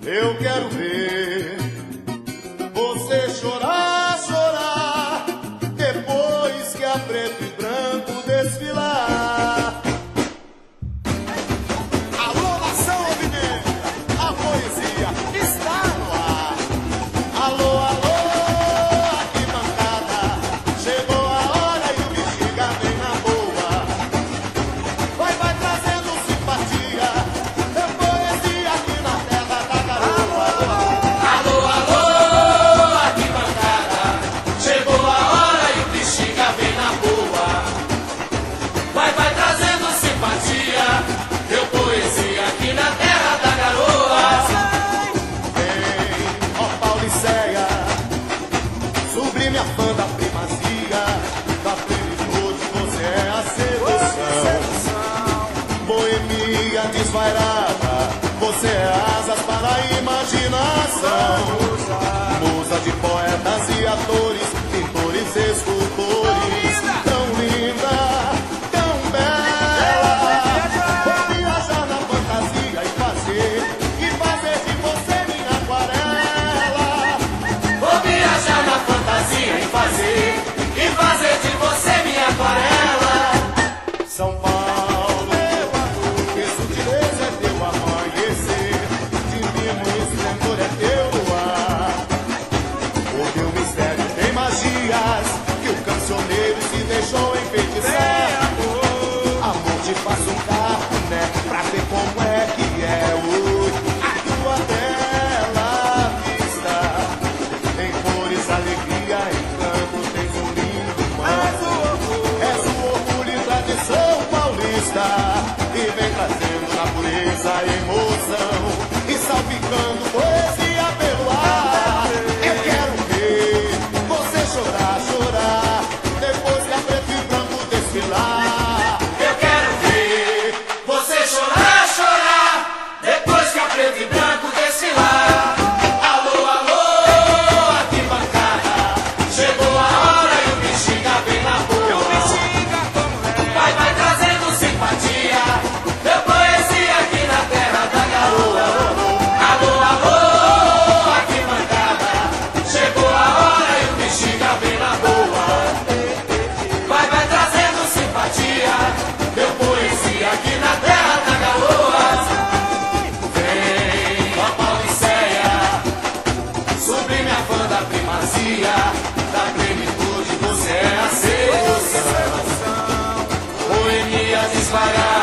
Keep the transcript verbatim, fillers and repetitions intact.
Eu quero ver você chorar, chorar, depois que a preto e branco desfilar. Alô, nação alvinegra, a poesia está no ar. Alô, alô, arquibancada, chegou a hora e o bexiga vem na boa. Vai, vai trazendo simpatia, é poesia aqui na terra da garoa. Alô, alô, arquibancada, chegou a hora e o bexiga vem na boa. Vai, vai trazendo simpatia, eu poesia aqui na terra da garoa. Vem, ó Pauliceia, sublime a fã da primazia, da plenitude você é a sedução. Boemia desvairada, você é asas para a imaginação. Musa de poetas e atores, pintores, escultores, tão linda, tão bela. Vou viajar na fantasia e fazer, e fazer de você minha aquarela. Vou viajar na fantasia e fazer, e fazer de você minha aquarela. São Paulo, que sutileza é teu amanhecer, divino esplendor é teu luar. O teu mistério tem magias, que o cancioneiro se deixou enfeitiçar. Amor, te faço um cafuné, pra ver como é que é hoje a tua bela vista. Em cores, alegria, encanto, tens um lindo manto. És o orgulho e tradição paulista, e vem trazendo na pureza a emoção, e salpicando poesia pelo ar. Eu quero ver você chorar, chorar, depois que a preto e branco desfilar. Eu quero ver você chorar, chorar, depois que a preto e branco desfilar. Alô, alô, arquibancada, chegou a hora e o bexiga vem na boa. Vai, vai trazendo simpatia, eu poesia aqui na terra da garoa. Alô, alô, arquibancada, chegou a hora e o bexiga vem na boa. Vai, vai trazendo simpatia, eu poesia aqui na terra da garoa. Vem, ó Pauliceia, sublime a fã da primazia, da plenitude você é a sedução. Boemia desvairada,